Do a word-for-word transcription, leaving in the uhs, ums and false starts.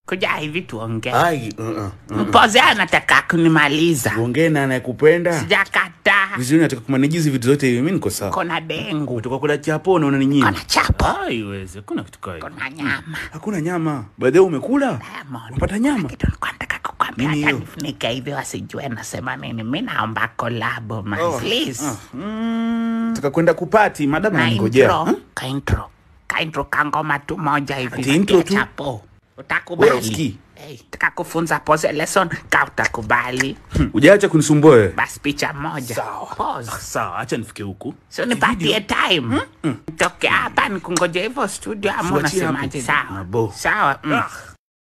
Kuja hivi tuongee. Ai, uh, uh, uh, Mpoze anataka kunimaliza. Uongee na anayekupenda. Sijakataa. Vizuri nataka kumanajizi vitu zote hivi, mimi niko sawa. Kuna dengu. Kutoka kula chapo na unaninyima. Kuna chapo. Haiwezi, kuna kitu kai. Kuna nyama. Hakuna nyama. Baadaye umekula? Unapata nyama? Kitu nataka kukwambia hata nifunike hivi wasijue nasema nini. Mimi naomba collab man, oh, please. Uh, mm, Taka kwenda kupati, madam ananigojea. Huh? Ka intro. Ka intro kangoma tu moja hivi. Ati intro tu? Chapo. Utakubali. Wewe usikii? Hey, taka kufunza pose lesson, ka utakubali. Ujaacha kunisumbua wewe. Bas picha moja. Sawa. Pause. Sawa, acha nifike huku. So nipatie time. Mm -mm. Toke hapa nikungoje hivyo studio ama unasemaje? Sawa. Sawa. Mm.